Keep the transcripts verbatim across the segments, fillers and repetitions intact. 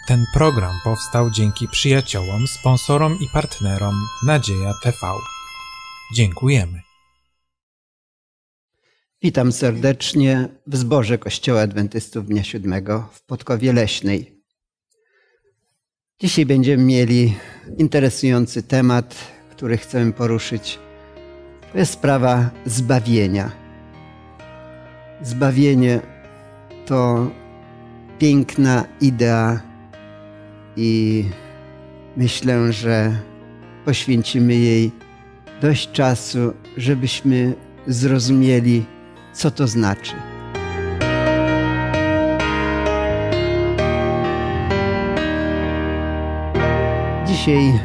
Ten program powstał dzięki przyjaciołom, sponsorom i partnerom Nadzieja T V. Dziękujemy. Witam serdecznie w zborze Kościoła Adwentystów Dnia Siódmego w Podkowie Leśnej. Dzisiaj będziemy mieli interesujący temat, który chcemy poruszyć. To jest sprawa zbawienia. Zbawienie to piękna idea i myślę, że poświęcimy jej dość czasu, żebyśmy zrozumieli, co to znaczy. Dzisiaj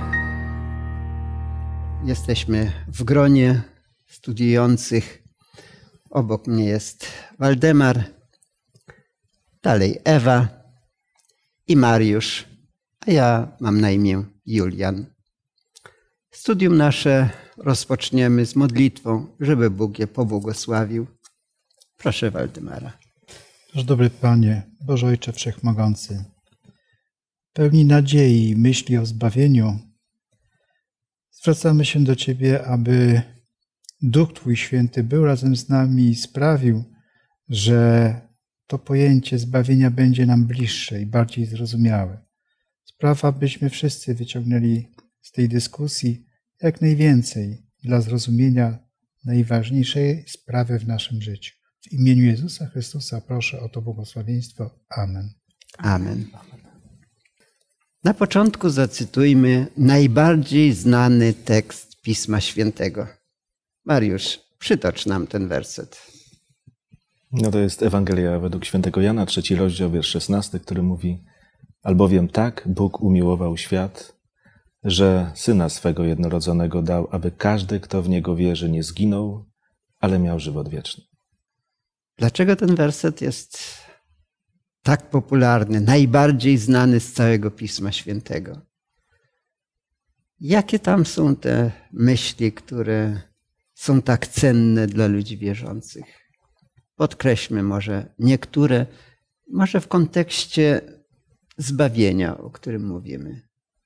jesteśmy w gronie studiujących. Obok mnie jest Waldemar, dalej Ewa i Mariusz, a ja mam na imię Julian. Studium nasze rozpoczniemy z modlitwą, żeby Bóg je pobłogosławił. Proszę Waldemara. Nasz dobry Panie, Boże Ojcze Wszechmogący, pełni nadziei i myśli o zbawieniu, zwracamy się do Ciebie, aby Duch Twój Święty był razem z nami i sprawił, że to pojęcie zbawienia będzie nam bliższe i bardziej zrozumiałe. Sprawa, byśmy wszyscy wyciągnęli z tej dyskusji jak najwięcej dla zrozumienia najważniejszej sprawy w naszym życiu. W imieniu Jezusa Chrystusa proszę o to błogosławieństwo. Amen. Amen. Na początku zacytujmy najbardziej znany tekst Pisma Świętego. Mariusz, przytocz nam ten werset. No to jest Ewangelia według świętego Jana, trzeci rozdział, wiersz szesnasty, który mówi: albowiem tak Bóg umiłował świat, że Syna swego jednorodzonego dał, aby każdy, kto w Niego wierzy, nie zginął, ale miał żywot wieczny. Dlaczego ten werset jest tak popularny, najbardziej znany z całego Pisma Świętego? Jakie tam są te myśli, które są tak cenne dla ludzi wierzących? Podkreślmy może niektóre, może w kontekście zbawienia, o którym mówimy.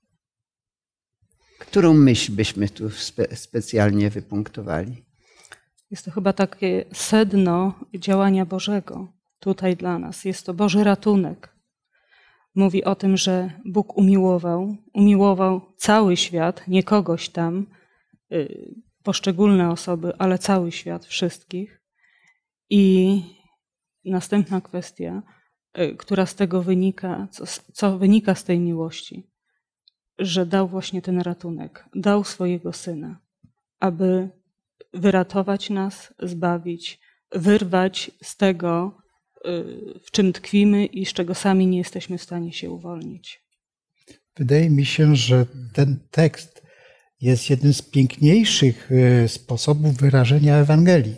Którą myśl byśmy tu spe- specjalnie wypunktowali? Jest to chyba takie sedno działania Bożego tutaj dla nas. Jest to Boży ratunek. Mówi o tym, że Bóg umiłował, umiłował cały świat, nie kogoś tam, y, poszczególne osoby, ale cały świat, wszystkich. I następna kwestia, y, która z tego wynika, co, co wynika z tej miłości, że dał właśnie ten ratunek, dał swojego Syna, aby wyratować nas, zbawić, wyrwać z tego, w czym tkwimy i z czego sami nie jesteśmy w stanie się uwolnić. Wydaje mi się, że ten tekst jest jednym z piękniejszych sposobów wyrażenia Ewangelii.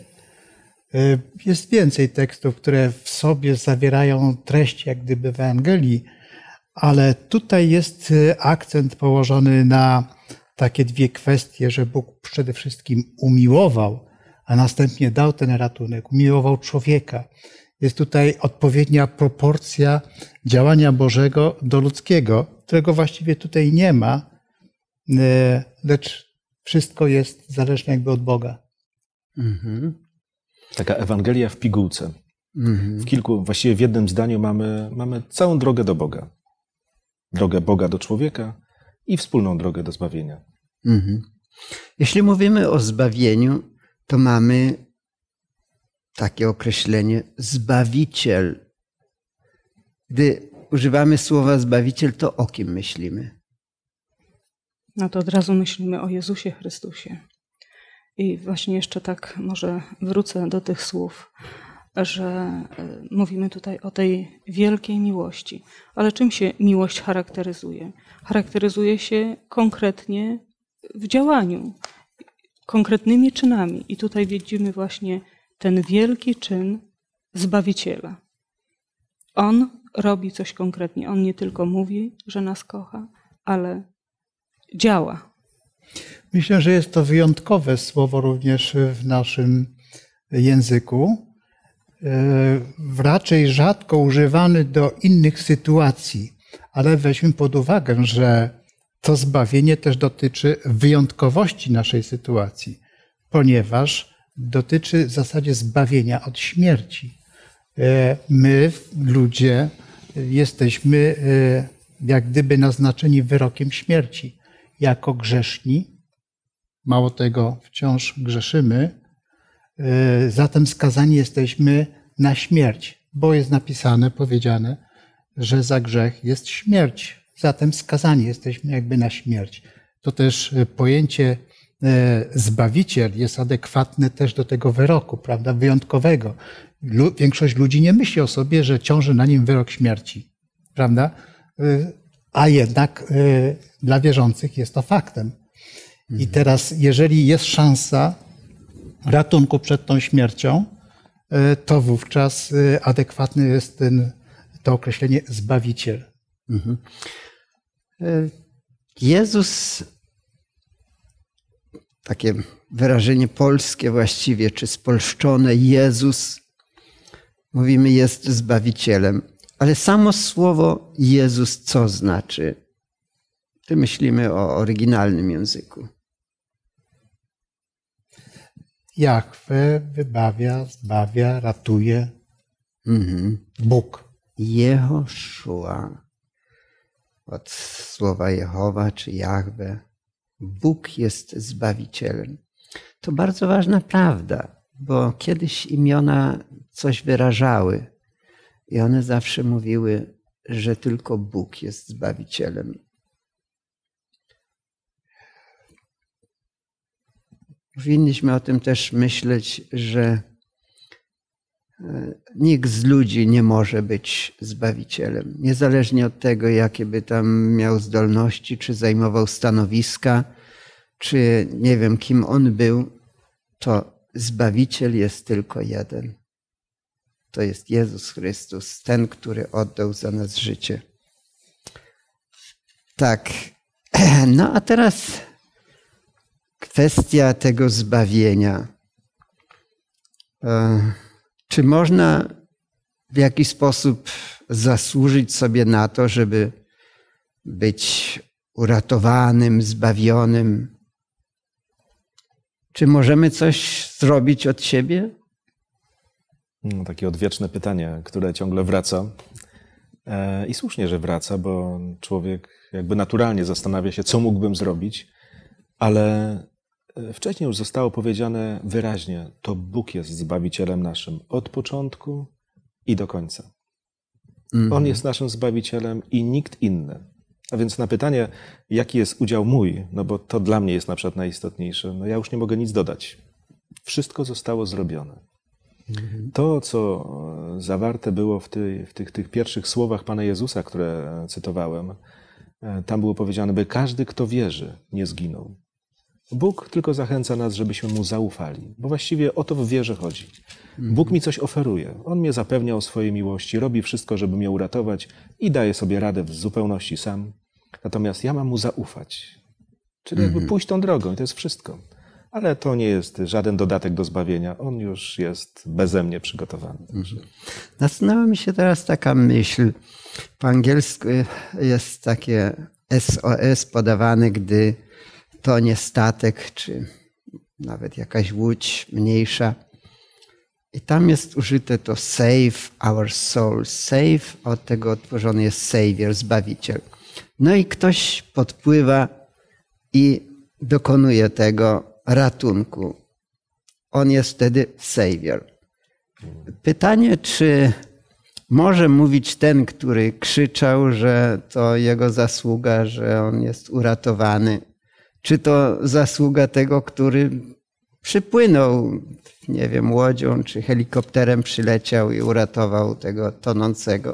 Jest więcej tekstów, które w sobie zawierają treść jak gdyby Ewangelii, ale tutaj jest akcent położony na takie dwie kwestie, że Bóg przede wszystkim umiłował, a następnie dał ten ratunek, umiłował człowieka. Jest tutaj odpowiednia proporcja działania Bożego do ludzkiego, którego właściwie tutaj nie ma, lecz wszystko jest zależne jakby od Boga. Mhm. Taka Ewangelia w pigułce. Mhm. W kilku, właściwie w jednym zdaniu mamy, mamy całą drogę do Boga. Drogę Boga do człowieka i wspólną drogę do zbawienia. Mhm. Jeśli mówimy o zbawieniu, to mamy takie określenie Zbawiciel. Gdy używamy słowa Zbawiciel, to o kim myślimy? No to od razu myślimy o Jezusie Chrystusie. I właśnie jeszcze tak może wrócę do tych słów, że mówimy tutaj o tej wielkiej miłości. Ale czym się miłość charakteryzuje? Charakteryzuje się konkretnie w działaniu, konkretnymi czynami. I tutaj widzimy właśnie ten wielki czyn Zbawiciela. On robi coś konkretnie. On nie tylko mówi, że nas kocha, ale działa. Myślę, że jest to wyjątkowe słowo również w naszym języku. Raczej rzadko używany do innych sytuacji. Ale weźmy pod uwagę, że to zbawienie też dotyczy wyjątkowości naszej sytuacji, ponieważ dotyczy w zasadzie zbawienia od śmierci. My, ludzie, jesteśmy jak gdyby naznaczeni wyrokiem śmierci. Jako grzeszni, mało tego, wciąż grzeszymy, zatem skazani jesteśmy na śmierć, bo jest napisane, powiedziane, że za grzech jest śmierć. Zatem skazani jesteśmy jakby na śmierć. To też pojęcie Zbawiciel jest adekwatne też do tego wyroku, prawda, wyjątkowego. Większość ludzi nie myśli o sobie, że ciąży na nim wyrok śmierci, prawda? A jednak dla wierzących jest to faktem. I teraz, jeżeli jest szansa ratunku przed tą śmiercią, to wówczas adekwatne jest ten, to określenie Zbawiciel. Mhm. Jezus, takie wyrażenie polskie właściwie, czy spolszczone, Jezus, mówimy, jest Zbawicielem. Ale samo słowo Jezus co znaczy? Tu myślimy o oryginalnym języku. Jahwe wybawia, zbawia, ratuje. Mhm. Bóg. Jehoszua. Od słowa Jehowa czy Jahwe. Bóg jest Zbawicielem. To bardzo ważna prawda, bo kiedyś imiona coś wyrażały i one zawsze mówiły, że tylko Bóg jest Zbawicielem. Powinniśmy o tym też myśleć, że nikt z ludzi nie może być Zbawicielem. Niezależnie od tego, jakie by tam miał zdolności, czy zajmował stanowiska, czy nie wiem, kim on był, to Zbawiciel jest tylko jeden. To jest Jezus Chrystus, ten, który oddał za nas życie. Tak. No a teraz kwestia tego zbawienia. Czy można w jakiś sposób zasłużyć sobie na to, żeby być uratowanym, zbawionym? Czy możemy coś zrobić od siebie? No, takie odwieczne pytanie, które ciągle wraca. I słusznie, że wraca, bo człowiek jakby naturalnie zastanawia się, co mógłbym zrobić, ale wcześniej już zostało powiedziane wyraźnie, to Bóg jest Zbawicielem naszym od początku i do końca. Mm. On jest naszym Zbawicielem i nikt inny. A więc na pytanie, jaki jest udział mój, no bo to dla mnie jest na przykład najistotniejsze, no ja już nie mogę nic dodać. Wszystko zostało zrobione. Mm. To, co zawarte było w, ty, w tych, tych pierwszych słowach Pana Jezusa, które cytowałem, tam było powiedziane, by każdy, kto wierzy, nie zginął. Bóg tylko zachęca nas, żebyśmy Mu zaufali, bo właściwie o to w wierze chodzi. Bóg mi coś oferuje. On mnie zapewnia o swojej miłości, robi wszystko, żeby mnie uratować i daje sobie radę w zupełności sam. Natomiast ja mam Mu zaufać. Czyli jakby pójść tą drogą i to jest wszystko. Ale to nie jest żaden dodatek do zbawienia. On już jest beze mnie przygotowany. Także. Nasunęła mi się teraz taka myśl. Po angielsku jest takie S O S podawane, gdy tonie statek, czy nawet jakaś łódź mniejsza. I tam jest użyte to save our soul. Save, od tego odtworzony jest Savior, Zbawiciel. No i ktoś podpływa i dokonuje tego ratunku. On jest wtedy Savior. Pytanie, czy może mówić ten, który krzyczał, że to jego zasługa, że on jest uratowany, czy to zasługa tego, który przypłynął, nie wiem, łodzią czy helikopterem przyleciał i uratował tego tonącego.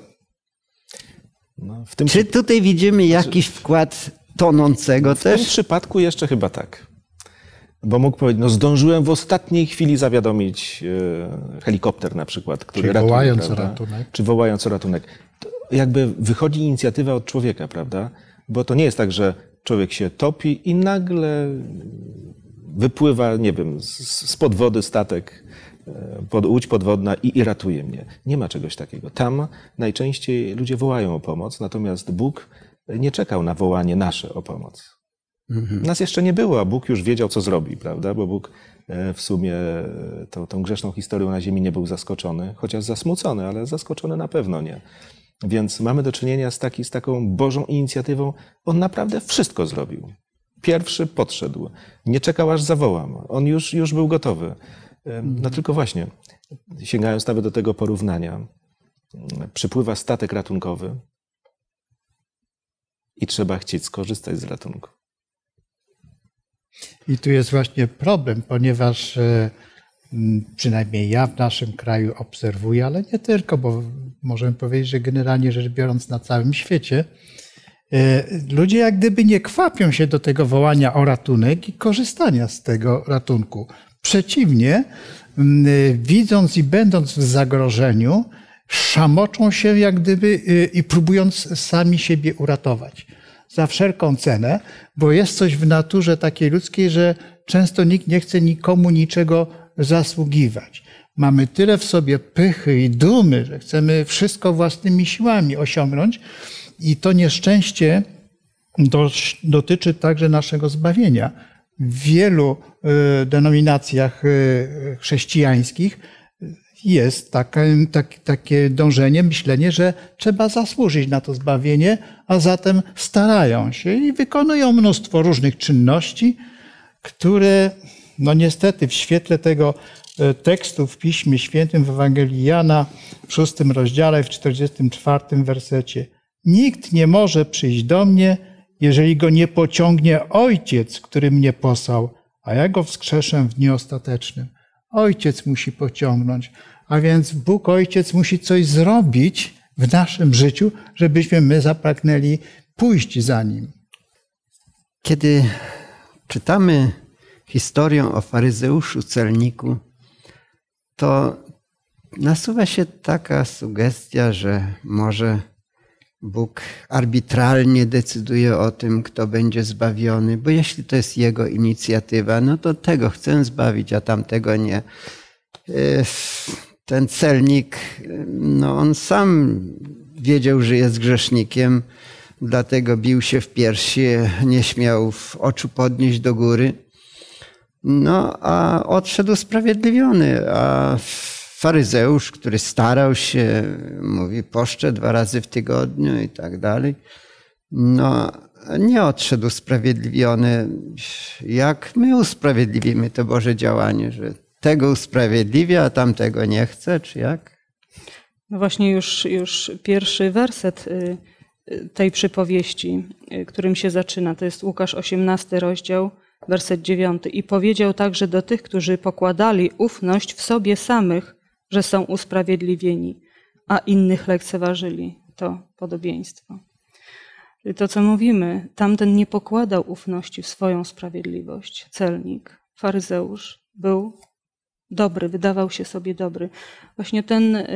No, w tym czy tutaj widzimy jakiś wkład tonącego w też? W tym przypadku jeszcze chyba tak. Bo mógł powiedzieć, no zdążyłem w ostatniej chwili zawiadomić e, helikopter na przykład, który ratuje, wołając prawda? o ratunek. Czy wołając o ratunek. To jakby wychodzi inicjatywa od człowieka, prawda? Bo to nie jest tak, że człowiek się topi i nagle wypływa, nie wiem, spod wody statek pod, łódź podwodna i, i ratuje mnie. Nie ma czegoś takiego. Tam najczęściej ludzie wołają o pomoc, natomiast Bóg nie czekał na wołanie nasze o pomoc. Mhm. Nas jeszcze nie było, a Bóg już wiedział, co zrobi, prawda? Bo Bóg w sumie tą, tą grzeszną historią na ziemi nie był zaskoczony, chociaż zasmucony, ale zaskoczony na pewno nie. Więc mamy do czynienia z, taki, z taką Bożą inicjatywą. On naprawdę wszystko zrobił. Pierwszy podszedł. Nie czekał, aż zawołam. On już, już był gotowy. No tylko właśnie, sięgając nawet do tego porównania, przypływa statek ratunkowy i trzeba chcieć skorzystać z ratunku. I tu jest właśnie problem, ponieważ przynajmniej ja w naszym kraju obserwuję, ale nie tylko, bo możemy powiedzieć, że generalnie rzecz biorąc na całym świecie, ludzie jak gdyby nie kwapią się do tego wołania o ratunek i korzystania z tego ratunku. Przeciwnie, widząc i będąc w zagrożeniu, szamoczą się jak gdyby i próbując sami siebie uratować. Za wszelką cenę, bo jest coś w naturze takiej ludzkiej, że często nikt nie chce nikomu niczego zasługiwać. Mamy tyle w sobie pychy i dumy, że chcemy wszystko własnymi siłami osiągnąć i to nieszczęście dotyczy także naszego zbawienia. W wielu denominacjach chrześcijańskich jest takie, tak, takie dążenie, myślenie, że trzeba zasłużyć na to zbawienie, a zatem starają się i wykonują mnóstwo różnych czynności, które no niestety w świetle tego tekstu w Piśmie Świętym w Ewangelii Jana w szóstym rozdziale, w czterdziestym czwartym wersecie nikt nie może przyjść do mnie, jeżeli go nie pociągnie Ojciec, który mnie posłał, a ja go wskrzeszę w dniu ostatecznym. Ojciec musi pociągnąć, a więc Bóg Ojciec musi coś zrobić w naszym życiu, żebyśmy my zapragnęli pójść za Nim. Kiedy czytamy historię o faryzeuszu celniku, to nasuwa się taka sugestia, że może Bóg arbitralnie decyduje o tym, kto będzie zbawiony, bo jeśli to jest Jego inicjatywa, no to tego chcę zbawić, a tamtego nie. Ten celnik, no on sam wiedział, że jest grzesznikiem, dlatego bił się w piersi, nie śmiał w oczu podnieść do góry. No a odszedł usprawiedliwiony, a faryzeusz, który starał się, mówi, poszczę dwa razy w tygodniu i tak dalej, no nie odszedł usprawiedliwiony. Jak my usprawiedliwimy to Boże działanie, że tego usprawiedliwia, a tamtego nie chce, czy jak? No właśnie już, już pierwszy werset tej przypowieści, którym się zaczyna, to jest Łukasz osiemnasty rozdział, werset dziewiąty. I powiedział także do tych, którzy pokładali ufność w sobie samych, że są usprawiedliwieni, a innych lekceważyli to podobieństwo. To, co mówimy, tamten nie pokładał ufności w swoją sprawiedliwość. Celnik, faryzeusz był dobry, wydawał się sobie dobry. Właśnie ten,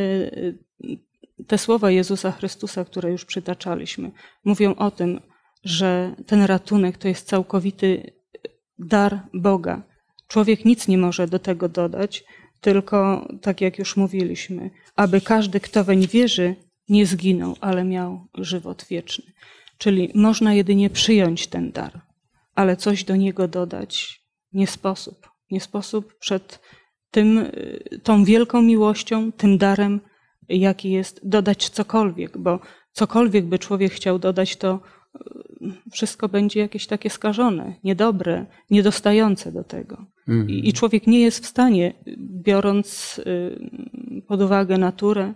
te słowa Jezusa Chrystusa, które już przytaczaliśmy, mówią o tym, że ten ratunek to jest całkowity dar Boga. Człowiek nic nie może do tego dodać, tylko, tak jak już mówiliśmy, aby każdy, kto weń wierzy, nie zginął, ale miał żywot wieczny. Czyli można jedynie przyjąć ten dar, ale coś do niego dodać nie sposób. Nie sposób przed tym, tą wielką miłością, tym darem, jaki jest, dodać cokolwiek, bo cokolwiek by człowiek chciał dodać, to wszystko będzie jakieś takie skażone, niedobre, niedostające do tego. Mhm. I, I człowiek nie jest w stanie, biorąc pod uwagę naturę,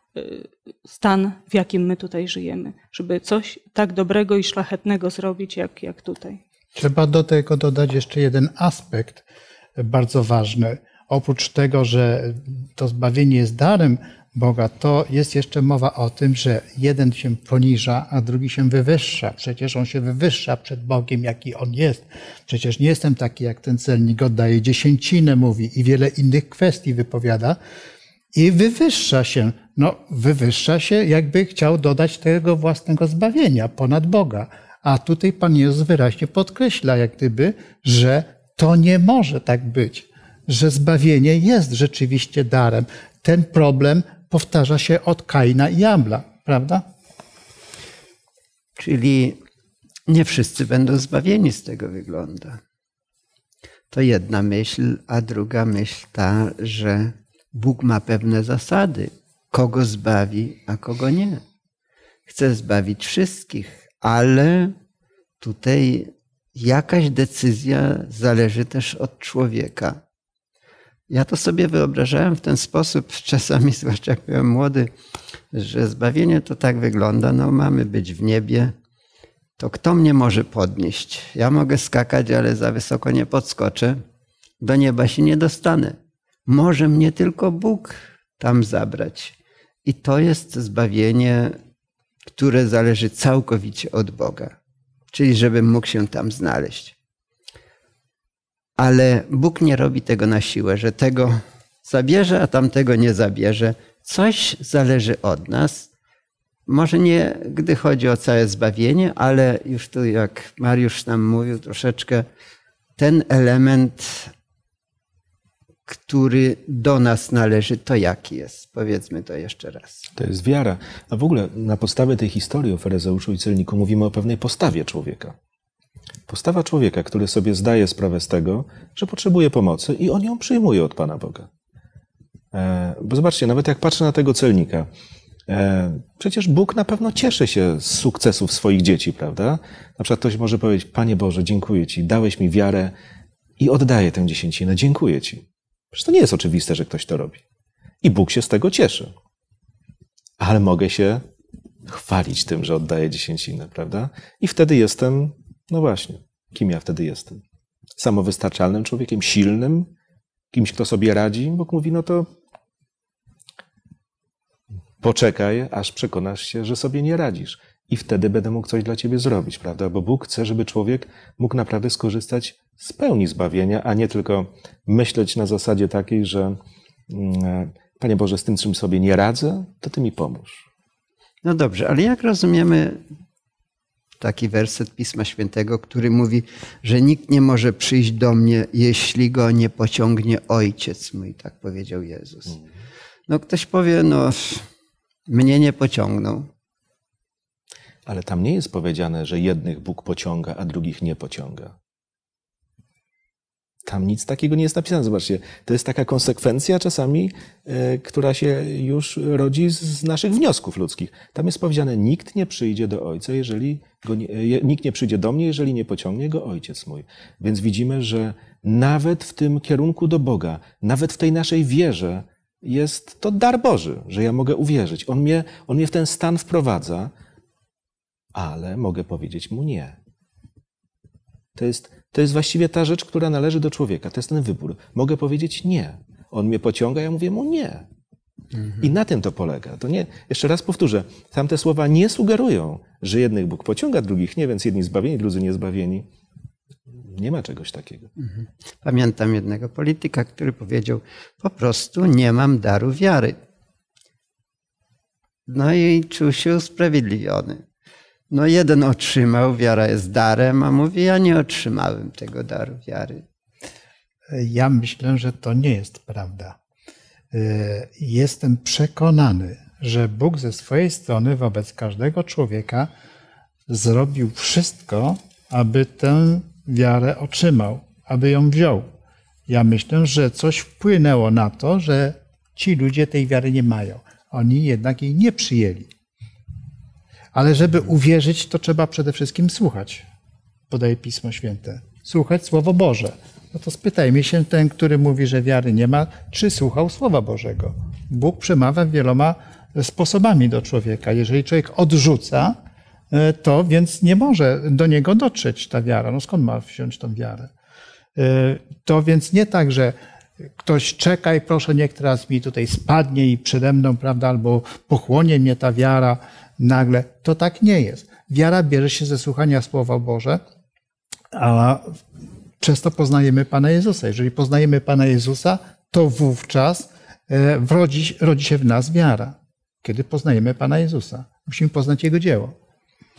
stan, w jakim my tutaj żyjemy, żeby coś tak dobrego i szlachetnego zrobić, jak, jak tutaj. Trzeba do tego dodać jeszcze jeden aspekt bardzo ważny. Oprócz tego, że to zbawienie jest darem Boga, to jest jeszcze mowa o tym, że jeden się poniża, a drugi się wywyższa. Przecież on się wywyższa przed Bogiem, jaki on jest. Przecież nie jestem taki jak ten celnik, oddaje dziesięcinę, mówi i wiele innych kwestii wypowiada. I wywyższa się. No, wywyższa się, jakby chciał dodać tego własnego zbawienia ponad Boga. A tutaj Pan Jezus wyraźnie podkreśla, jak gdyby, że to nie może tak być. że zbawienie jest rzeczywiście darem. Ten problem powtarza się od Kaina i Abla, prawda? Czyli nie wszyscy będą zbawieni, z tego wygląda. To jedna myśl, a druga myśl ta, że Bóg ma pewne zasady, kogo zbawi, a kogo nie. Chce zbawić wszystkich, ale tutaj jakaś decyzja zależy też od człowieka. Ja to sobie wyobrażałem w ten sposób, czasami, zwłaszcza jak byłem młody, że zbawienie to tak wygląda, no mamy być w niebie, to kto mnie może podnieść? Ja mogę skakać, ale za wysoko nie podskoczę, do nieba się nie dostanę. Może mnie tylko Bóg tam zabrać. I to jest zbawienie, które zależy całkowicie od Boga. Czyli żebym mógł się tam znaleźć. Ale Bóg nie robi tego na siłę, że tego zabierze, a tamtego nie zabierze. Coś zależy od nas. Może nie, gdy chodzi o całe zbawienie, ale już tu, jak Mariusz nam mówił, troszeczkę ten element, który do nas należy, to jaki jest? Powiedzmy to jeszcze raz. To jest wiara. A w ogóle na podstawie tej historii o faryzeuszu i celniku mówimy o pewnej postawie człowieka. Postawa człowieka, który sobie zdaje sprawę z tego, że potrzebuje pomocy i on ją przyjmuje od Pana Boga. E, bo zobaczcie, nawet jak patrzę na tego celnika, e, przecież Bóg na pewno cieszy się z sukcesów swoich dzieci, prawda? Na przykład ktoś może powiedzieć: Panie Boże, dziękuję Ci, dałeś mi wiarę i oddaję tę dziesięcinę, dziękuję Ci. Przecież to nie jest oczywiste, że ktoś to robi. I Bóg się z tego cieszy. Ale mogę się chwalić tym, że oddaję dziesięcinę, prawda? I wtedy jestem, no właśnie, kim ja wtedy jestem? Samowystarczalnym człowiekiem, silnym, kimś, kto sobie radzi? Bóg mówi: no to poczekaj, aż przekonasz się, że sobie nie radzisz. I wtedy będę mógł coś dla ciebie zrobić, prawda? Bo Bóg chce, żeby człowiek mógł naprawdę skorzystać z pełni zbawienia, a nie tylko myśleć na zasadzie takiej, że Panie Boże, z tym, czym sobie nie radzę, to Ty mi pomóż. No dobrze, ale jak rozumiemy taki werset Pisma Świętego, który mówi, że nikt nie może przyjść do mnie, jeśli go nie pociągnie Ojciec mój, tak powiedział Jezus. No ktoś powie, no mnie nie pociągnął. Ale tam nie jest powiedziane, że jednych Bóg pociąga, a drugich nie pociąga. Tam nic takiego nie jest napisane. Zobaczcie, to jest taka konsekwencja czasami, y, która się już rodzi z naszych wniosków ludzkich. Tam jest powiedziane: nikt nie przyjdzie do Ojca, jeżeli go nie, y, nikt nie przyjdzie do mnie, jeżeli nie pociągnie go Ojciec mój. Więc widzimy, że nawet w tym kierunku do Boga, nawet w tej naszej wierze jest to dar Boży, że ja mogę uwierzyć. On mnie, on mnie w ten stan wprowadza, ale mogę powiedzieć mu nie. To jest, to jest właściwie ta rzecz, która należy do człowieka. To jest ten wybór. Mogę powiedzieć nie. On mnie pociąga, ja mówię mu nie. Mhm. I na tym to polega. To nie, jeszcze raz powtórzę, tamte słowa nie sugerują, że jednych Bóg pociąga, drugich nie, więc jedni zbawieni, drudzy niezbawieni. Nie ma czegoś takiego. Mhm. Pamiętam jednego polityka, który powiedział: po prostu nie mam daru wiary. No i czuł się usprawiedliwiony. No jeden otrzymał, wiara jest darem, a mówi: ja nie otrzymałem tego daru wiary. Ja myślę, że to nie jest prawda. Jestem przekonany, że Bóg ze swojej strony wobec każdego człowieka zrobił wszystko, aby tę wiarę otrzymał, aby ją wziął. Ja myślę, że coś wpłynęło na to, że ci ludzie tej wiary nie mają. Oni jednak jej nie przyjęli. Ale żeby uwierzyć, to trzeba przede wszystkim słuchać, podaje Pismo Święte. Słuchać Słowo Boże. No to spytajmy się ten, który mówi, że wiary nie ma, czy słuchał Słowa Bożego. Bóg przemawia wieloma sposobami do człowieka. Jeżeli człowiek odrzuca, to więc nie może do niego dotrzeć ta wiara. No skąd ma wziąć tą wiarę? To więc nie tak, że ktoś czeka i proszę, niech teraz mi tutaj spadnie i przede mną, prawda, albo pochłonie mnie ta wiara nagle. To tak nie jest. Wiara bierze się ze słuchania Słowa Boże, a przez to poznajemy Pana Jezusa. Jeżeli poznajemy Pana Jezusa, to wówczas rodzi, rodzi się w nas wiara. Kiedy poznajemy Pana Jezusa. Musimy poznać Jego dzieło.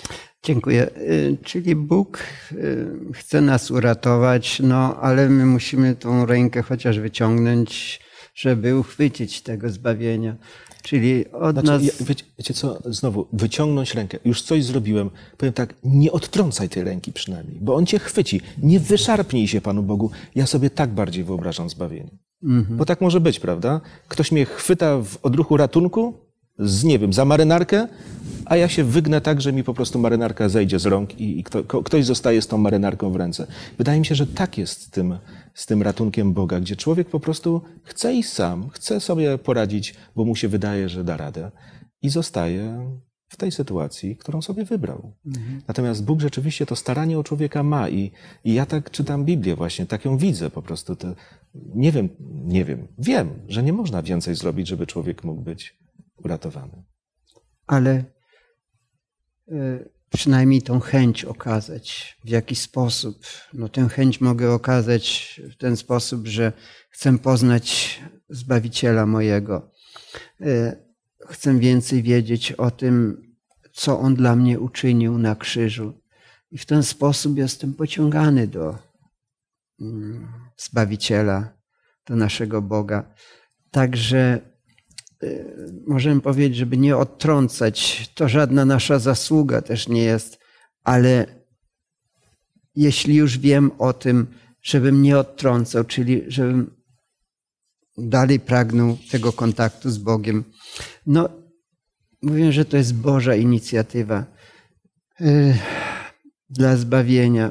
Dziękuję. Czyli Bóg chce nas uratować, no ale my musimy tą rękę chociaż wyciągnąć, żeby uchwycić tego zbawienia. Czyli od znaczy, nas... ja, wiecie, wiecie co, znowu, wyciągnąć rękę. Już coś zrobiłem. Powiem tak, nie odtrącaj tej ręki przynajmniej, bo on cię chwyci. Nie wyszarpnij się Panu Bogu. Ja sobie tak bardziej wyobrażam zbawienie. Mhm. Bo tak może być, prawda? Ktoś mnie chwyta w odruchu ratunku, z, nie wiem, za marynarkę, a ja się wygnę tak, że mi po prostu marynarka zejdzie z rąk i, i kto, ktoś zostaje z tą marynarką w ręce. Wydaje mi się, że tak jest z tym, z tym ratunkiem Boga, gdzie człowiek po prostu chce iść sam, chce sobie poradzić, bo mu się wydaje, że da radę i zostaje w tej sytuacji, którą sobie wybrał. Mhm. Natomiast Bóg rzeczywiście to staranie o człowieka ma i, i ja tak czytam Biblię właśnie, tak ją widzę po prostu. To, nie wiem, nie wiem, wiem, że nie można więcej zrobić, żeby człowiek mógł być uratowany. Ale y, przynajmniej tą chęć okazać w jakiś sposób. No tę chęć mogę okazać w ten sposób, że chcę poznać Zbawiciela mojego. Y, chcę więcej wiedzieć o tym, co On dla mnie uczynił na krzyżu. I w ten sposób jestem pociągany do y, Zbawiciela, do naszego Boga. Także możemy powiedzieć, żeby nie odtrącać, to żadna nasza zasługa też nie jest, ale jeśli już wiem o tym, żebym nie odtrącał, czyli żebym dalej pragnął tego kontaktu z Bogiem. No, mówię, że to jest Boża inicjatywa yy, dla zbawienia.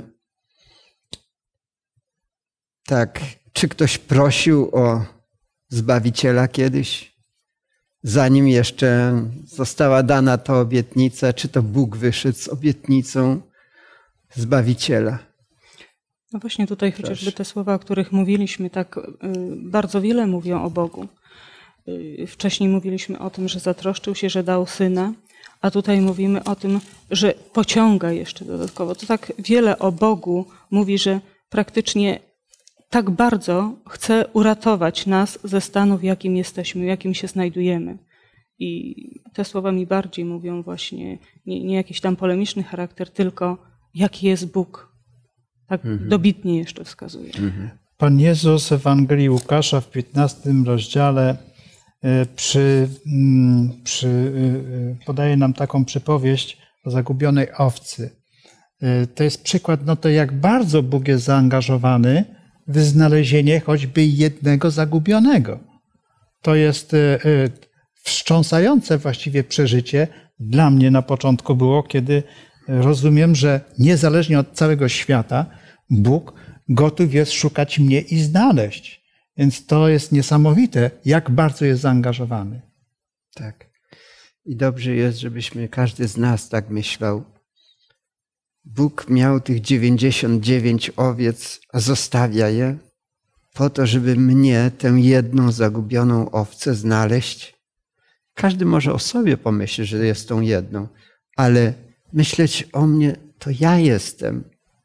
Tak, czy ktoś prosił o Zbawiciela kiedyś? Zanim jeszcze została dana ta obietnica, czy to Bóg wyszedł z obietnicą Zbawiciela? No właśnie tutaj Proszę. Chociażby te słowa, o których mówiliśmy, tak bardzo wiele mówią o Bogu. Wcześniej mówiliśmy o tym, że zatroszczył się, że dał Syna, a tutaj mówimy o tym, że pociąga jeszcze dodatkowo. To tak wiele o Bogu mówi, że praktycznie tak bardzo chce uratować nas ze stanu, w jakim jesteśmy, w jakim się znajdujemy. I te słowa mi bardziej mówią właśnie, nie, nie jakiś tam polemiczny charakter, tylko jaki jest Bóg. Tak mhm. dobitnie jeszcze wskazuje. Mhm. Pan Jezus w Ewangelii Łukasza w piętnastym rozdziale przy, przy, podaje nam taką przypowieść o zagubionej owcy. To jest przykład no to, jak bardzo Bóg jest zaangażowany w znalezienie choćby jednego zagubionego. To jest wstrząsające właściwie przeżycie. Dla mnie na początku było, kiedy rozumiem, że niezależnie od całego świata Bóg gotów jest szukać mnie i znaleźć. Więc to jest niesamowite, jak bardzo jest zaangażowany. Tak. I dobrze jest, żebyśmy każdy z nas tak myślał. Bóg miał tych dziewięćdziesiąt dziewięć owiec, a zostawia je po to, żeby mnie, tę jedną zagubioną owcę znaleźć. Każdy może o sobie pomyśleć, że jest tą jedną, ale myśleć o mnie, to ja jestem.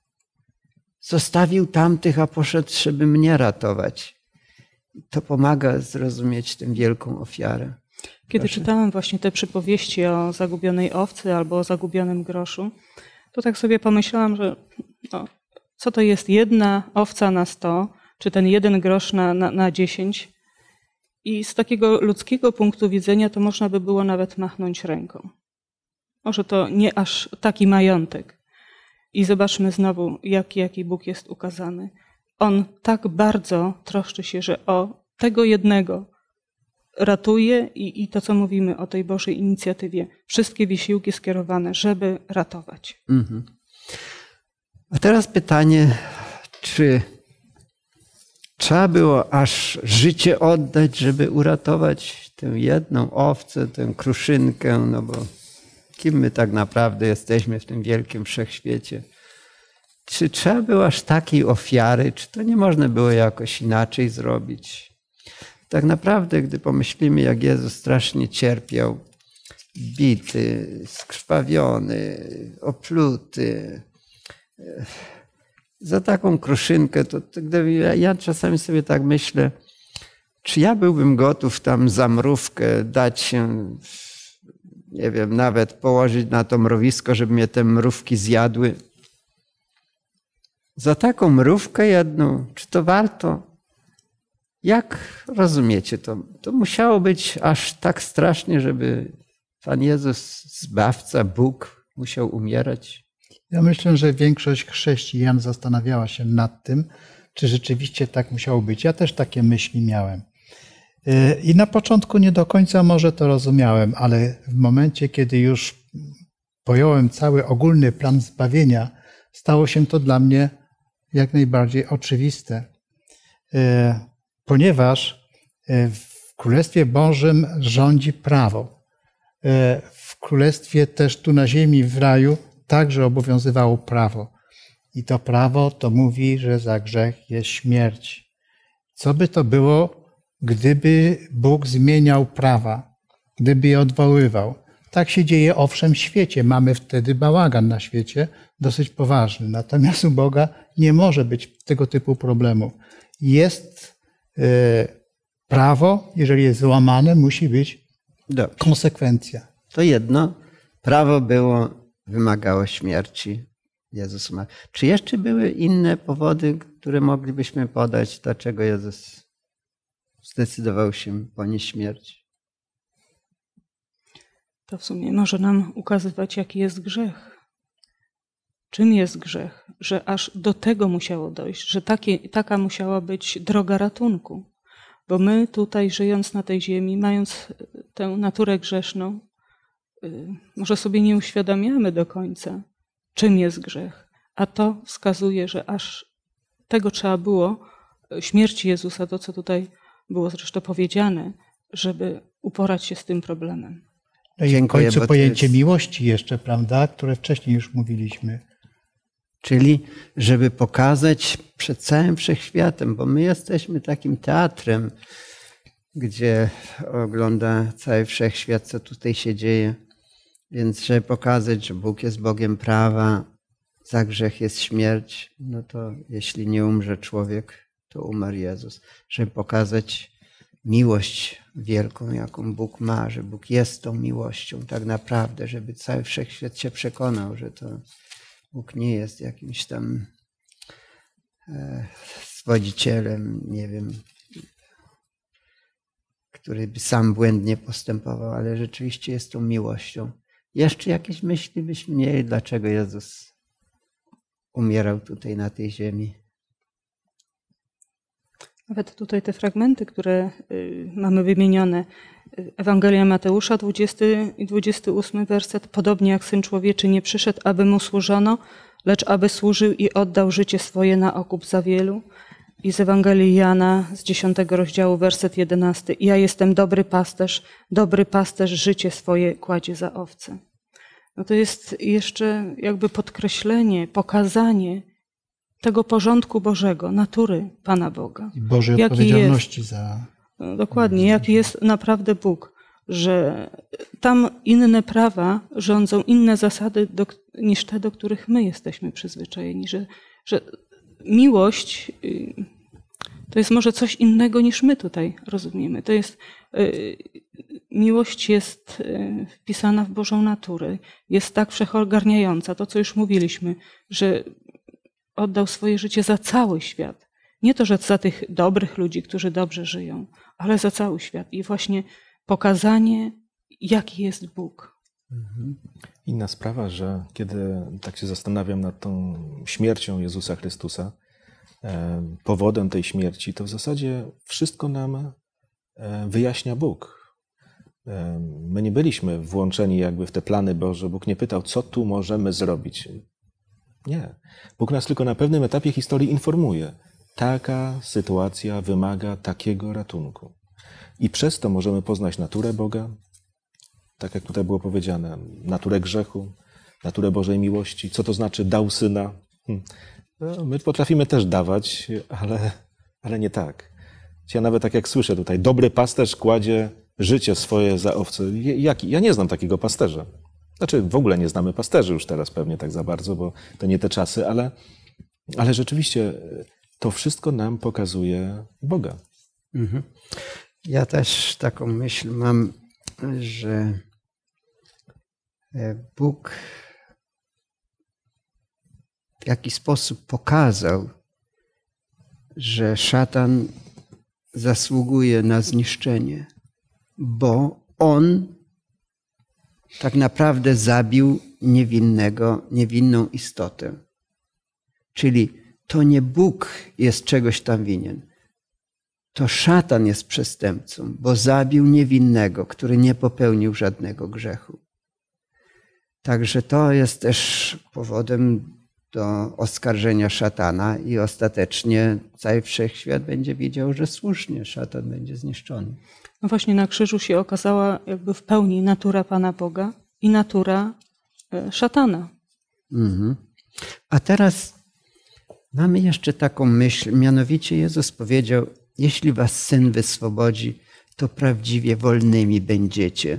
Zostawił tamtych, a poszedł, żeby mnie ratować. To pomaga zrozumieć tę wielką ofiarę. Kiedy Proszę. czytałam właśnie te przypowieści o zagubionej owcy albo o zagubionym groszu, to tak sobie pomyślałam, że no, co to jest jedna owca na sto, czy ten jeden grosz na, na, na dziesięć. I z takiego ludzkiego punktu widzenia to można by było nawet machnąć ręką. Może to nie aż taki majątek. I zobaczmy znowu, jaki, jaki Bóg jest ukazany. On tak bardzo troszczy się, że o tego jednego ratuje i, i to, co mówimy o tej Bożej inicjatywie. Wszystkie wysiłki skierowane, żeby ratować. Mhm. A teraz pytanie, czy trzeba było aż życie oddać, żeby uratować tę jedną owcę, tę kruszynkę, no bo kim my tak naprawdę jesteśmy w tym wielkim wszechświecie? Czy trzeba było aż takiej ofiary? Czy to nie można było jakoś inaczej zrobić? Tak naprawdę, gdy pomyślimy, jak Jezus strasznie cierpiał, bity, skrwawiony, opluty, za taką kruszynkę, to, to gdyby ja, ja czasami sobie tak myślę, czy ja byłbym gotów tam za mrówkę dać się nie wiem, nawet położyć na to mrowisko, żeby mnie te mrówki zjadły. Za taką mrówkę jedną, czy to warto? Jak rozumiecie to? To musiało być aż tak strasznie, żeby Pan Jezus, Zbawca, Bóg musiał umierać? Ja myślę, że większość chrześcijan zastanawiała się nad tym, czy rzeczywiście tak musiało być. Ja też takie myśli miałem. I na początku nie do końca może to rozumiałem, ale w momencie, kiedy już pojąłem cały ogólny plan zbawienia, stało się to dla mnie jak najbardziej oczywiste. Ponieważ w Królestwie Bożym rządzi prawo. W Królestwie też tu na ziemi, w raju, także obowiązywało prawo. I to prawo to mówi, że za grzech jest śmierć. Co by to było, gdyby Bóg zmieniał prawa, gdyby je odwoływał? Tak się dzieje owszem w świecie. Mamy wtedy bałagan na świecie, dosyć poważny. Natomiast u Boga nie może być tego typu problemu. Jest y, prawo, jeżeli jest złamane, musi być Dobrze. konsekwencja. To jedno, prawo było, wymagało śmierci. Jezus ma. Czy jeszcze były inne powody, które moglibyśmy podać, dlaczego Jezus zdecydował się ponieść śmierć? To w sumie może nam ukazywać, jaki jest grzech. Czym jest grzech? Że aż do tego musiało dojść, że takie, taka musiała być droga ratunku. Bo my tutaj, żyjąc na tej ziemi, mając tę naturę grzeszną, może sobie nie uświadamiamy do końca, czym jest grzech. A to wskazuje, że aż tego trzeba było, śmierci Jezusa, to co tutaj było zresztą powiedziane, żeby uporać się z tym problemem. No i Dziękuję, w końcu bo to pojęcie jest- miłości jeszcze, prawda, które wcześniej już mówiliśmy. Czyli żeby pokazać przed całym wszechświatem, bo my jesteśmy takim teatrem, gdzie ogląda cały wszechświat, co tutaj się dzieje. Więc żeby pokazać, że Bóg jest Bogiem prawa, za grzech jest śmierć, no to jeśli nie umrze człowiek, to umarł Jezus. Żeby pokazać miłość wielką, jaką Bóg ma, że Bóg jest tą miłością tak naprawdę, żeby cały wszechświat się przekonał, że to Bóg nie jest jakimś tam e, zwodzicielem, nie wiem, który by sam błędnie postępował, ale rzeczywiście jest tą miłością. Jeszcze jakieś myśli byśmy mieli, dlaczego Jezus umierał tutaj na tej ziemi? Nawet tutaj te fragmenty, które y, mamy wymienione. Ewangelia Mateusza, dwudziesty i dwudziesty ósmy werset. Podobnie jak Syn Człowieczy nie przyszedł, aby mu służono, lecz aby służył i oddał życie swoje na okup za wielu. I z Ewangelii Jana z dziesiątego rozdziału, werset jedenasty. Ja jestem dobry pasterz, dobry pasterz życie swoje kładzie za owce. No to jest jeszcze jakby podkreślenie, pokazanie tego porządku Bożego, natury Pana Boga. I Bożej Jaki odpowiedzialności za... No, dokładnie, jaki jest naprawdę Bóg, że tam inne prawa rządzą, inne zasady do, niż te, do których my jesteśmy przyzwyczajeni, że, że miłość y, to jest może coś innego niż my tutaj rozumiemy. To jest, y, miłość jest y, wpisana w Bożą naturę, jest tak wszechogarniająca, to co już mówiliśmy, że oddał swoje życie za cały świat. Nie to, że za tych dobrych ludzi, którzy dobrze żyją, ale za cały świat. I właśnie pokazanie, jaki jest Bóg. Inna sprawa, że kiedy tak się zastanawiam nad tą śmiercią Jezusa Chrystusa, e, powodem tej śmierci, to w zasadzie wszystko nam e, wyjaśnia Bóg. E, my nie byliśmy włączeni jakby w te plany Boże. Bóg nie pytał, co tu możemy zrobić. Nie. Bóg nas tylko na pewnym etapie historii informuje. Taka sytuacja wymaga takiego ratunku. I przez to możemy poznać naturę Boga, tak jak tutaj było powiedziane, naturę grzechu, naturę Bożej miłości. Co to znaczy dał Syna? Hm. No, my potrafimy też dawać, ale, ale nie tak. Ja nawet tak jak słyszę tutaj, dobry pasterz kładzie życie swoje za owce. Jaki? Ja nie znam takiego pasterza. Znaczy w ogóle nie znamy pasterzy już teraz pewnie tak za bardzo, bo to nie te czasy, ale, ale rzeczywiście to wszystko nam pokazuje Boga. Mhm. Ja też taką myśl mam, że Bóg w jakiś sposób pokazał, że szatan zasługuje na zniszczenie, bo on tak naprawdę zabił niewinnego, niewinną istotę. Czyli to nie Bóg jest czegoś tam winien. To szatan jest przestępcą, bo zabił niewinnego, który nie popełnił żadnego grzechu. Także to jest też powodem do oskarżenia szatana i ostatecznie cały wszechświat będzie widział, że słusznie szatan będzie zniszczony. No właśnie na krzyżu się okazała jakby w pełni natura Pana Boga i natura szatana. Mhm. A teraz mamy jeszcze taką myśl, mianowicie Jezus powiedział, jeśli was Syn wyswobodzi, to prawdziwie wolnymi będziecie.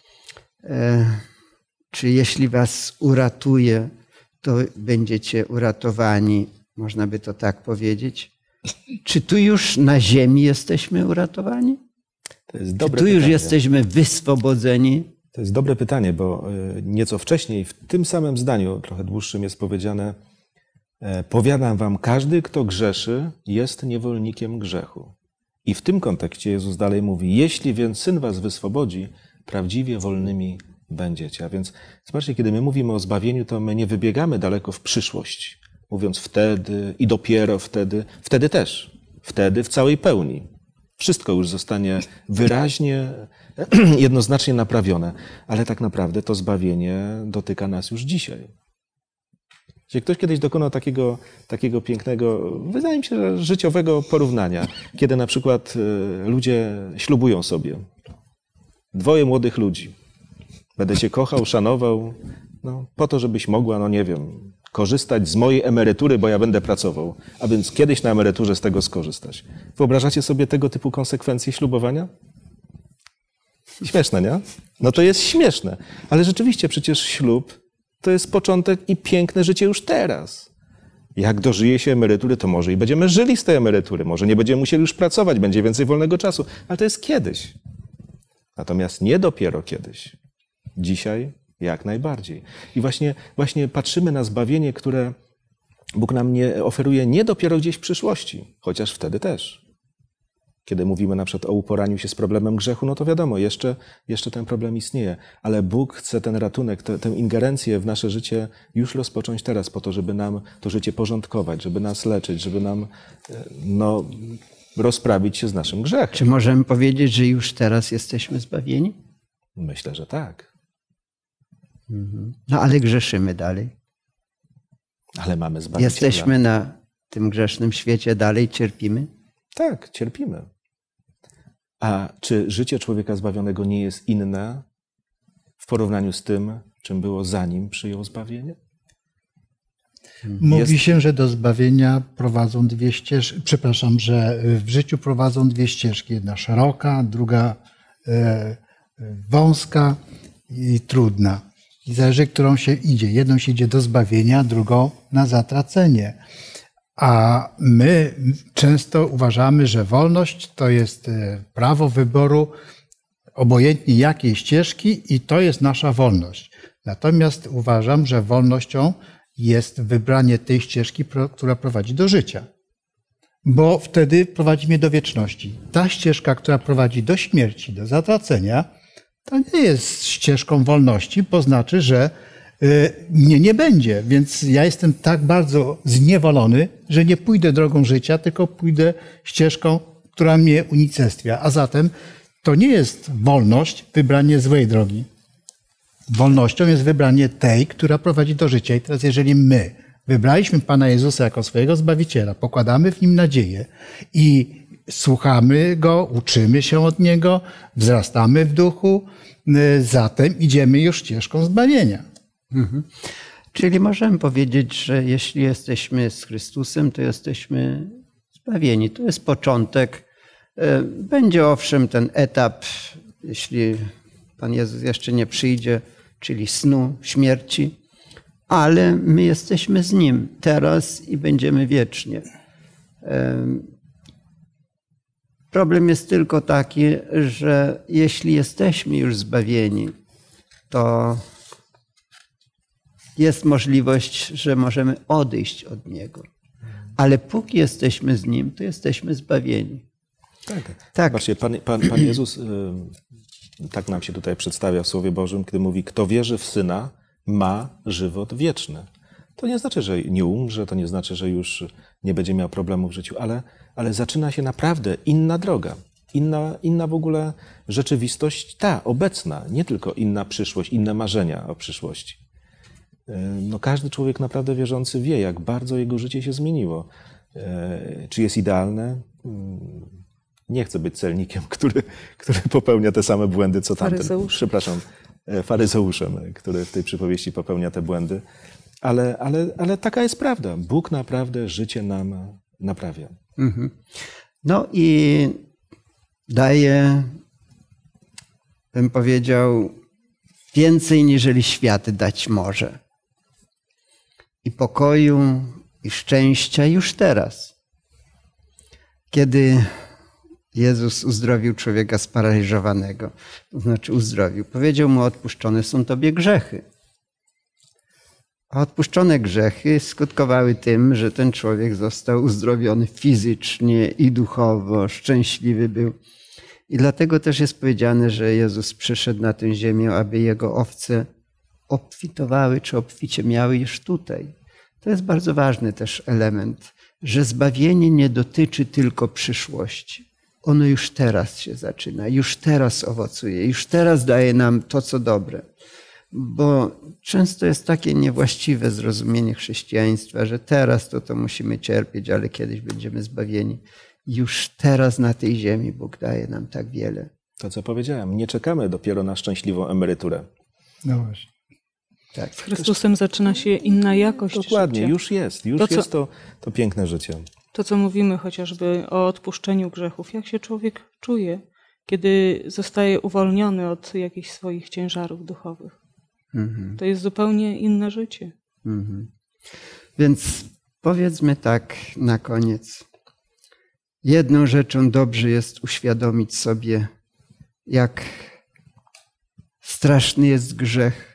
E, czy jeśli was uratuje, to będziecie uratowani, można by to tak powiedzieć. Czy tu już na ziemi jesteśmy uratowani? To jest czy dobre tu już pytanie. jesteśmy wyswobodzeni? To jest dobre pytanie, bo nieco wcześniej w tym samym zdaniu, trochę dłuższym, jest powiedziane: powiadam wam, każdy, kto grzeszy, jest niewolnikiem grzechu. I w tym kontekście Jezus dalej mówi: jeśli więc Syn was wyswobodzi, prawdziwie wolnymi będziecie. A więc zobaczcie, kiedy my mówimy o zbawieniu, to my nie wybiegamy daleko w przyszłość, mówiąc wtedy i dopiero wtedy. Wtedy też. Wtedy w całej pełni. Wszystko już zostanie wyraźnie, jednoznacznie naprawione. Ale tak naprawdę to zbawienie dotyka nas już dzisiaj. Jeśli ktoś kiedyś dokonał takiego, takiego pięknego, wydaje mi się, że życiowego porównania, kiedy na przykład ludzie ślubują sobie. Dwoje młodych ludzi. Będę cię kochał, szanował, no, po to, żebyś mogła, no nie wiem, korzystać z mojej emerytury, bo ja będę pracował. A więc kiedyś na emeryturze z tego skorzystać. Wyobrażacie sobie tego typu konsekwencje ślubowania? Śmieszne, nie? No to jest śmieszne. Ale rzeczywiście przecież ślub to jest początek i piękne życie już teraz. Jak dożyje się emerytury, to może i będziemy żyli z tej emerytury. Może nie będziemy musieli już pracować, będzie więcej wolnego czasu. Ale to jest kiedyś. Natomiast nie dopiero kiedyś. Dzisiaj jak najbardziej. I właśnie, właśnie patrzymy na zbawienie, które Bóg nam nie oferuje nie dopiero gdzieś w przyszłości, chociaż wtedy też. Kiedy mówimy na przykład o uporaniu się z problemem grzechu, no to wiadomo, jeszcze, jeszcze ten problem istnieje. Ale Bóg chce ten ratunek, tę, tę ingerencję w nasze życie już rozpocząć teraz po to, żeby nam to życie porządkować, żeby nas leczyć, żeby nam no, rozprawić się z naszym grzechem. Czy możemy powiedzieć, że już teraz jesteśmy zbawieni? Myślę, że tak. No ale grzeszymy dalej. Ale mamy zbawiciela. Jesteśmy na tym grzesznym świecie, dalej cierpimy? Tak, cierpimy. A czy życie człowieka zbawionego nie jest inne w porównaniu z tym, czym było zanim przyjął zbawienie? Mówi Jest... się, że do zbawienia prowadzą dwie ścieżki, przepraszam, że w życiu prowadzą dwie ścieżki. Jedna szeroka, druga e, wąska i trudna. I zależy, którą się idzie. Jedną się idzie do zbawienia, drugą na zatracenie. A my często uważamy, że wolność to jest prawo wyboru obojętnie jakiej ścieżki i to jest nasza wolność. Natomiast uważam, że wolnością jest wybranie tej ścieżki, która prowadzi do życia. Bo wtedy prowadzi mnie do wieczności. Ta ścieżka, która prowadzi do śmierci, do zatracenia, to nie jest ścieżką wolności, bo znaczy, że mnie nie będzie. Więc ja jestem tak bardzo zniewolony, że nie pójdę drogą życia, tylko pójdę ścieżką, która mnie unicestwia. A zatem to nie jest wolność, wybranie złej drogi. Wolnością jest wybranie tej, która prowadzi do życia. I teraz jeżeli my wybraliśmy Pana Jezusa jako swojego Zbawiciela, pokładamy w Nim nadzieję i słuchamy Go, uczymy się od Niego, wzrastamy w duchu, zatem idziemy już ścieżką zbawienia. Mhm. Czyli możemy powiedzieć, że jeśli jesteśmy z Chrystusem, to jesteśmy zbawieni. To jest początek. Będzie owszem ten etap, jeśli Pan Jezus jeszcze nie przyjdzie, czyli snu, śmierci, ale my jesteśmy z Nim teraz i będziemy wiecznie. Problem jest tylko taki, że jeśli jesteśmy już zbawieni, to jest możliwość, że możemy odejść od Niego. Ale póki jesteśmy z Nim, to jesteśmy zbawieni. Tak. Tak. Zobaczcie, Pan, Pan, Pan Jezus y, tak nam się tutaj przedstawia w Słowie Bożym, kiedy mówi, kto wierzy w Syna, ma żywot wieczny. To nie znaczy, że nie umrze, to nie znaczy, że już nie będzie miał problemu w życiu, ale, ale zaczyna się naprawdę inna droga. Inna, inna w ogóle rzeczywistość, ta obecna, nie tylko inna przyszłość, inne marzenia o przyszłości. No, każdy człowiek naprawdę wierzący wie, jak bardzo jego życie się zmieniło. Czy jest idealne? Nie chcę być celnikiem, który, który popełnia te same błędy, co tamten. Faryzeusz. Przepraszam, faryzeuszem, który w tej przypowieści popełnia te błędy. Ale, ale, ale taka jest prawda. Bóg naprawdę życie nam naprawia. Mhm. No i daje, bym powiedział, więcej niżeli świat dać może. I pokoju, i szczęścia już teraz. Kiedy Jezus uzdrowił człowieka sparaliżowanego, to znaczy uzdrowił, powiedział mu, odpuszczone są tobie grzechy. A odpuszczone grzechy skutkowały tym, że ten człowiek został uzdrowiony fizycznie i duchowo, szczęśliwy był. I dlatego też jest powiedziane, że Jezus przyszedł na tę ziemię, aby Jego owce obfitowały, czy obficie miały już tutaj. To jest bardzo ważny też element, że zbawienie nie dotyczy tylko przyszłości. Ono już teraz się zaczyna, już teraz owocuje, już teraz daje nam to, co dobre. Bo często jest takie niewłaściwe zrozumienie chrześcijaństwa, że teraz to, to musimy cierpieć, ale kiedyś będziemy zbawieni. Już teraz na tej ziemi Bóg daje nam tak wiele. To, co powiedziałem, nie czekamy dopiero na szczęśliwą emeryturę. No właśnie. Tak. Z Chrystusem zaczyna się inna jakość Dokładnie, życia. już jest. Już To, co- jest to, to piękne życie. To, co mówimy chociażby o odpuszczeniu grzechów, jak się człowiek czuje, kiedy zostaje uwolniony od jakichś swoich ciężarów duchowych. Mhm. To jest zupełnie inne życie. Mhm. Więc powiedzmy tak na koniec. Jedną rzeczą dobrze jest uświadomić sobie, jak straszny jest grzech.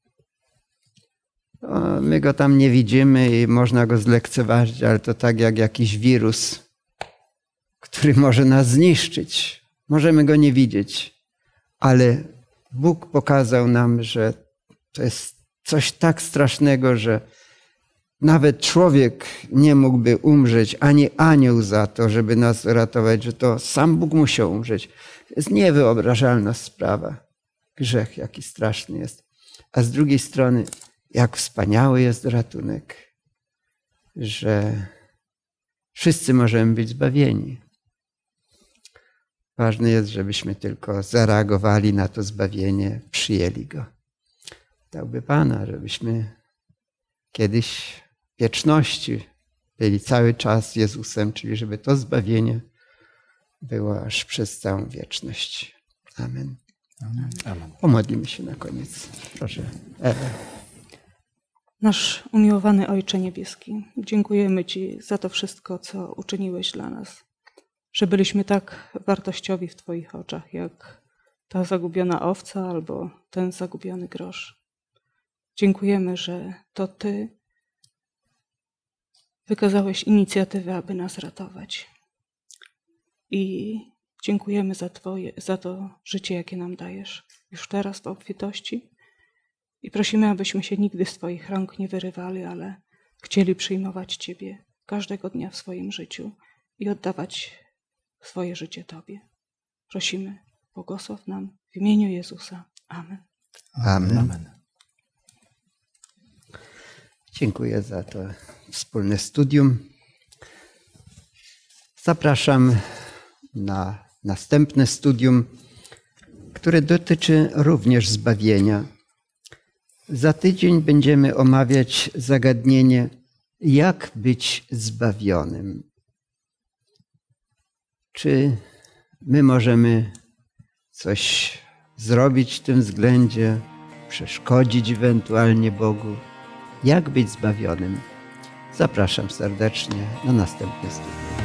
O, my go tam nie widzimy i można go zlekceważyć, ale to tak jak jakiś wirus, który może nas zniszczyć. Możemy go nie widzieć, ale Bóg pokazał nam, że to jest coś tak strasznego, że nawet człowiek nie mógłby umrzeć, ani anioł za to, żeby nas ratować, że to sam Bóg musiał umrzeć. To jest niewyobrażalna sprawa. Grzech, jaki straszny jest. A z drugiej strony, jak wspaniały jest ratunek, że wszyscy możemy być zbawieni. Ważne jest, żebyśmy tylko zareagowali na to zbawienie, przyjęli go. Dałby Pana, żebyśmy kiedyś w wieczności byli cały czas Jezusem, czyli żeby to zbawienie było aż przez całą wieczność. Amen. Amen. Amen. Pomodlimy się na koniec. Proszę. Ewa. Nasz umiłowany Ojcze Niebieski, dziękujemy Ci za to wszystko, co uczyniłeś dla nas. Że byliśmy tak wartościowi w Twoich oczach, jak ta zagubiona owca albo ten zagubiony grosz. Dziękujemy, że to Ty wykazałeś inicjatywę, aby nas ratować. I dziękujemy za, twoje, za to życie, jakie nam dajesz już teraz w obfitości. I prosimy, abyśmy się nigdy z Twoich rąk nie wyrywali, ale chcieli przyjmować Ciebie każdego dnia w swoim życiu i oddawać swoje życie Tobie. Prosimy, błogosław nam w imieniu Jezusa. Amen. Amen. Amen. Dziękuję za to wspólne studium. Zapraszam na następne studium, które dotyczy również zbawienia. Za tydzień będziemy omawiać zagadnienie, jak być zbawionym. Czy my możemy coś zrobić w tym względzie, przeszkodzić ewentualnie Bogu? Jak być zbawionym? Zapraszam serdecznie na następne studium.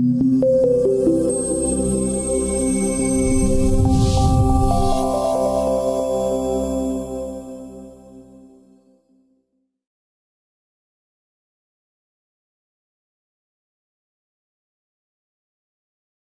Amen.